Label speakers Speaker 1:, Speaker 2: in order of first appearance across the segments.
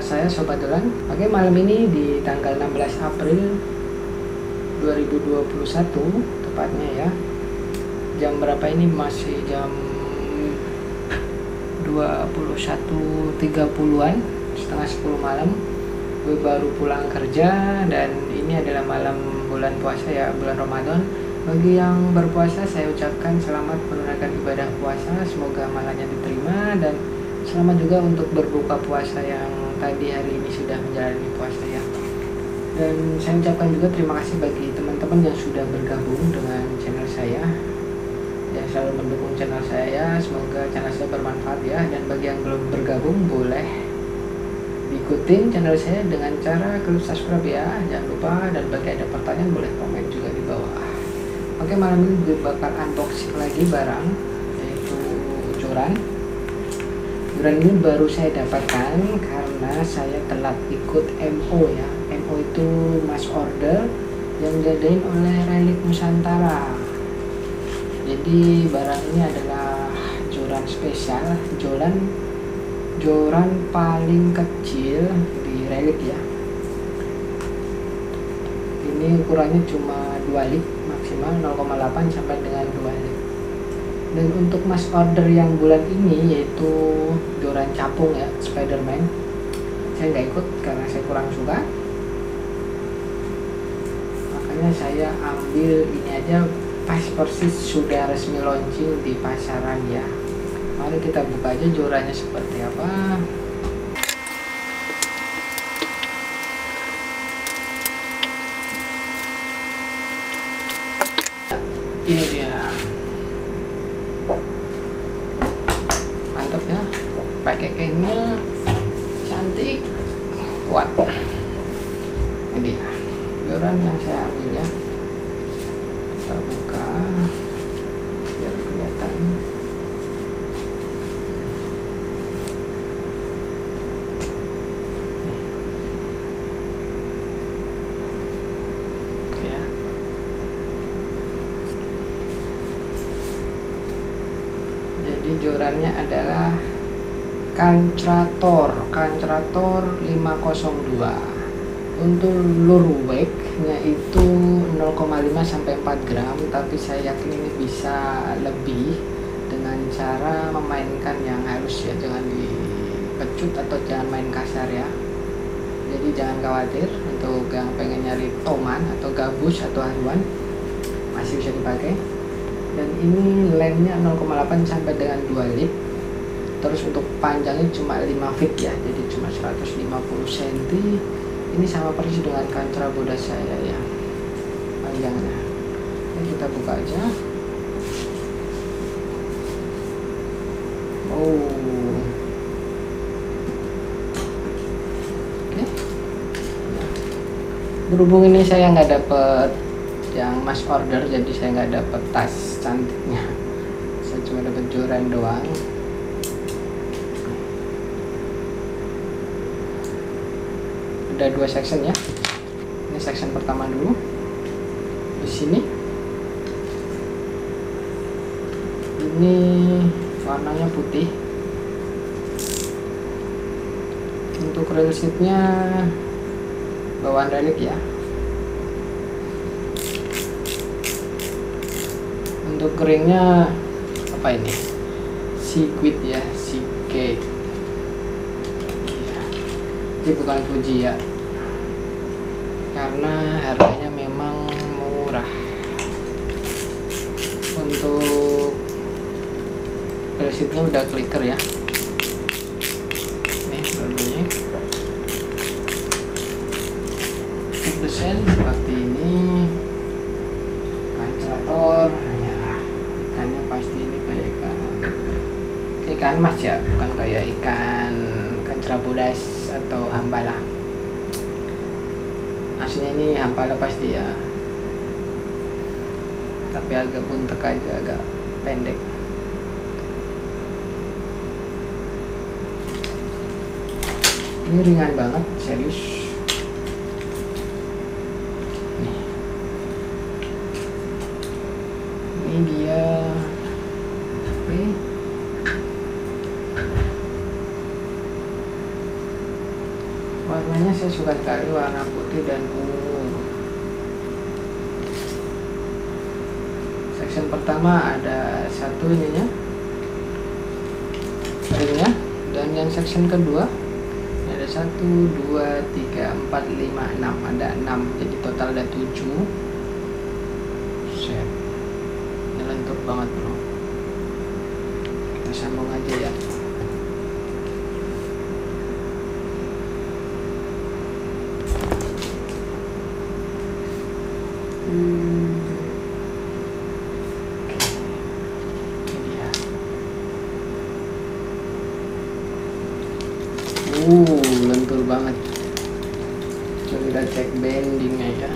Speaker 1: saya Sobat Dolan. Oke, malam ini di tanggal 16 April 2021 tepatnya ya. Jam berapa ini? Masih jam 21.30-an, setengah 10 malam. Gue baru pulang kerja dan ini adalah malam bulan puasa ya, bulan Ramadan. Bagi yang berpuasa saya ucapkan selamat menunaikan ibadah puasa, semoga amalnya diterima, dan selamat juga untuk berbuka puasa yang tadi hari ini sudah menjalani puasa ya. Dan saya ucapkan juga terima kasih bagi teman-teman yang sudah bergabung dengan channel saya, yang selalu mendukung channel saya. Semoga channel saya bermanfaat ya. Dan bagi yang belum bergabung, boleh ikutin channel saya dengan cara klik subscribe ya, jangan lupa. Dan bagi ada pertanyaan boleh komen juga di bawah. Oke, malam ini gue bakal unboxing lagi barang, yaitu joran. Joran ini baru saya dapatkan karena saya telat ikut MO ya. MO itu mass order yang dijadain oleh Relic Nusantara. Jadi barang ini adalah joran spesial, joran paling kecil di Relic ya. Ini ukurannya cuma 2 lip, maksimal 0,8 sampai dengan 2 lip. Dan untuk mass order yang bulan ini yaitu joran capung ya, Spider-Man, saya nggak ikut karena saya kurang suka. Makanya saya ambil ini aja, pas persis sudah resmi launching di pasaran ya. Mari kita buka aja jorannya seperti apa. Ini dia, mantap ya, pakai kainnya cantik, kuat. Ini dia joran yang saya ambil ya. Kita buka biar kelihatan. Jadi jorannya adalah Kantrator 502. Untuk lure weight-nya itu 0,5 sampai 4 gram, tapi saya yakin ini bisa lebih dengan cara memainkan yang halus ya, jangan dipecut atau jangan main kasar ya. Jadi jangan khawatir, untuk yang pengen nyari toman atau gabus atau haruan masih bisa dipakai. Dan ini lemnya 0,8 sampai dengan 2 lip. Terus untuk panjangnya cuma 5 feet ya, jadi cuma 150 cm. Ini sama persis dengan Kantra bodas saya ya, panjangnya. Ini kita buka aja. Oh, oke. Berhubung ini saya nggak dapet yang mass order, jadi saya nggak dapet tas cantiknya, saya cuma dapet joran doang. Ada 2 section ya. Ini section pertama dulu. Di sini ini warnanya putih. Untuk rail sheetnya bawaan Relic ya. Untuk keringnya apa ini? Sequid ya, Seagate. Ini bukan Fuji ya, karena harganya memang murah. Untuk resitnya udah clicker ya. Nih dulunya desain seperti ini. Kantrator ya, ikannya pasti ini kayak ikan mas ya, bukan kayak ikan Kantra bodas atau hambala. Aslinya ini hambala pasti ya, tapi agak buntek aja, agak pendek. Ini ringan banget, serius. Ini dia. Oke. Warnanya saya suka sekali, warna putih dan ungu. Section pertama ada satu ininya, ringnya, dan yang section kedua ada 1, 2, 3, 4, 5, 6, ada 6, jadi total ada 7. Set, ini lentur banget bro. Kita sambung aja ya. Lentur banget. Coba kita cek bendingnya ya.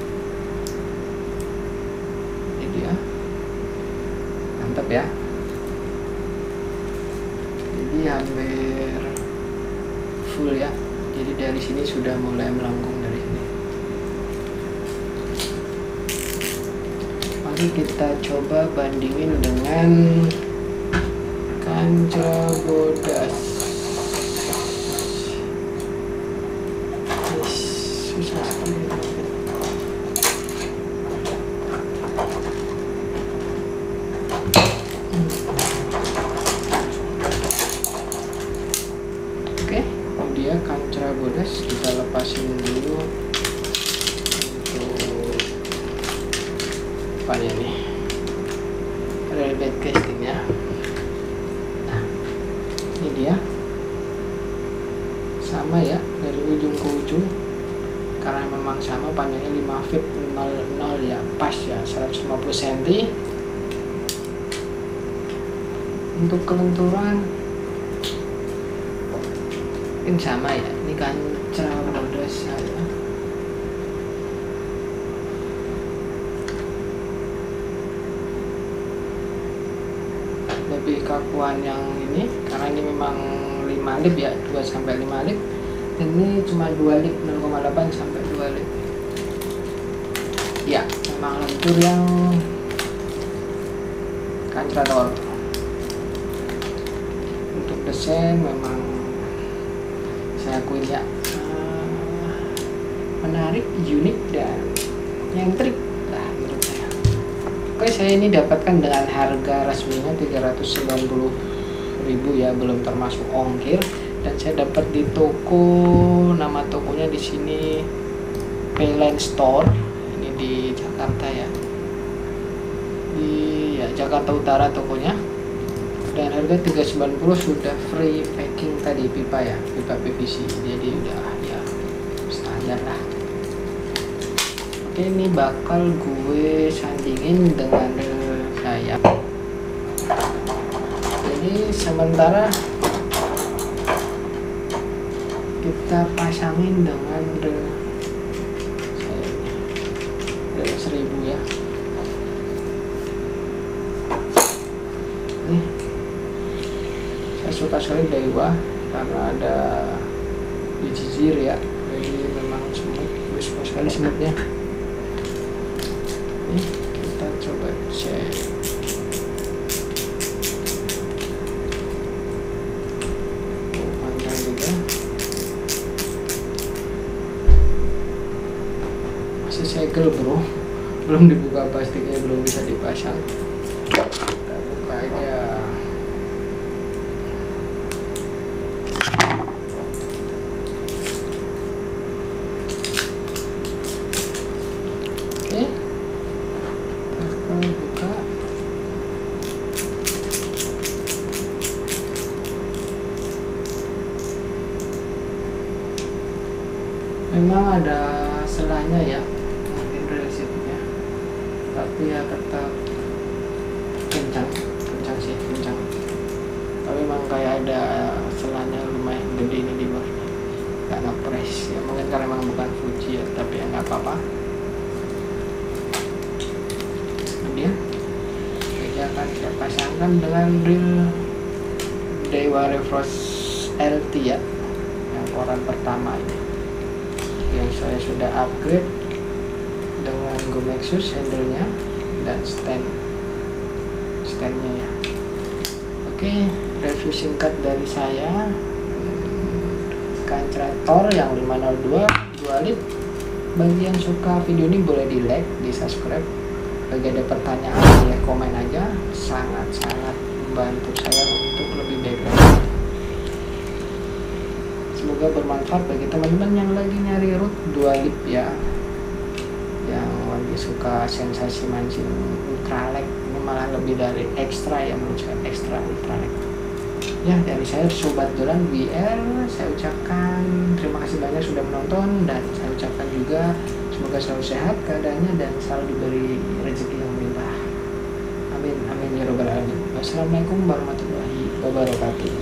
Speaker 1: Ini dia, mantap ya. Jadi hampir full ya. Jadi dari sini sudah mulai melengkung dari sini. Mari kita coba bandingin dengan kancah bodas. Susah sekali. Oke, dia kancah bodas kita lepasin dulu untuk apanya nih, railbed castingnya. Nah, ini dia, sama ya dari ujung ke ujung, karena memang sama panjangnya 5 feet 00 ya, pas ya 150 cm. Untuk kelenturan mungkin sama ya, ini kancah bodas saya. Lebih kakuan yang ini karena ini memang 5 lip ya, 2-5 lip. Ini cuma 2 lip, 0,8 sampai 2 lip ya, memang lentur yang kancrator. Untuk desain memang saya akuin ya, menarik, unik, dan nyentrik lah menurut saya. Oke, saya ini dapatkan dengan harga resminya 390.000 ya, belum termasuk ongkir. Dan saya dapat di toko, nama tokonya di sini Payline Store, ini di Jakarta ya, di Jakarta Utara tokonya. Dan harga 390 sudah free packing tadi, pipa ya, pipa PVC, jadi udah ya standar lah. Oke, ini bakal gue sandingin dengan saya. Jadi sementara kita pasangin dengan rel 1000 ya. Nih, saya suka sekali Daiwa karena ada jijir ya, jadi memang smooth, suka sekali smoothnya. Nih, kita coba cek. Panjang juga. Segel bro, belum dibuka plastiknya, belum bisa dipasang. Kita buka aja. Oke, kita buka. Memang ada selanya ya, tapi ya tetap kencang sih, kencang. Tapi memang kayak ada selanya lumayan gede ini di bawahnya, nggak ngepres ya, mungkin karena memang bukan Fuji ya, tapi ya nggak apa-apa. Kemudian saya akan saya pasangkan dengan reel Daiwa Reverse LT ya, yang koran pertama ini, yang saya sudah upgrade dengan Gomexus handle-nya dan stand-nya ya. Oke, review singkat dari saya. bagi kreator yang 502 dualit. Bagi yang suka video ini boleh di like, di subscribe. Bagi ada pertanyaan boleh komen aja, sangat-sangat membantu saya untuk lebih baik lagi. Semoga bermanfaat bagi teman-teman yang lagi nyari root dualit ya, yang lagi suka sensasi mancing ultralight. Ini malah lebih dari ekstra ya, menurut saya ekstra ultralight ya. Dari saya Sobat Dolan WL, saya ucapkan terima kasih banyak sudah menonton, dan saya ucapkan juga semoga selalu sehat keadaannya dan selalu diberi rezeki yang melimpah. Amin amin ya robbal alamin. Wassalamualaikum warahmatullahi wabarakatuh.